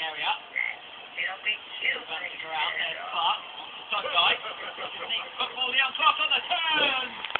area. It'll be cute. Advantage around. There's Clarke. On the side guy. Football, Leon Clarke on the turn.